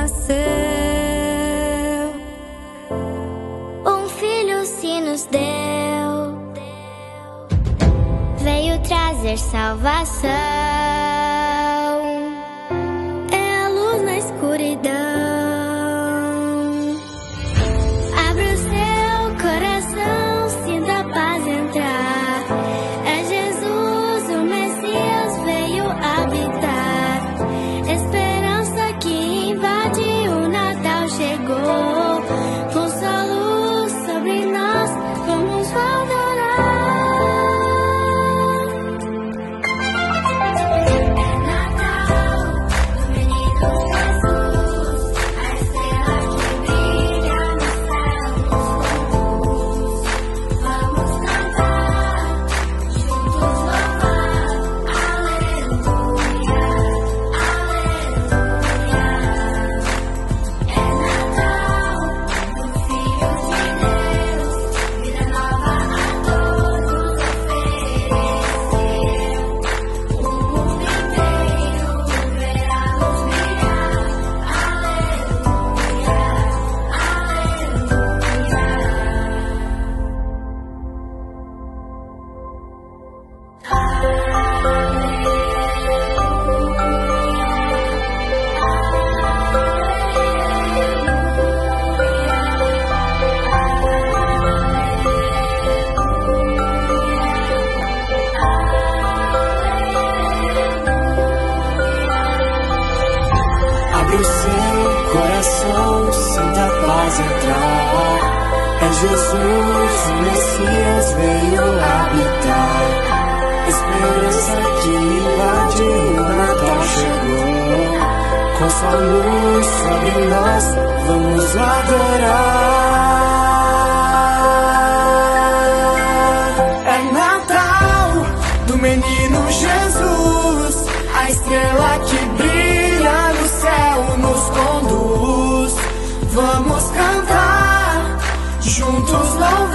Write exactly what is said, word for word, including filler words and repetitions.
salvação. Um filho se nos deu, veio trazer salvação. É a luz na escuridão. Abre o seu coração, sinta a paz entrar. É Jesus, o Messias, veio habitar. Esperança que invade, o Natal chegou. Com sua luz sobre nós, vamos adorar. É Jesus, o Messias, veio habitar. Esperança que invade, o Natal chegou. Com sua luz sobre nós, vamos adorar. É Natal do menino Jesus, a estrela que brilha no céu nos conduz. Vamos cantar, juntos louvar.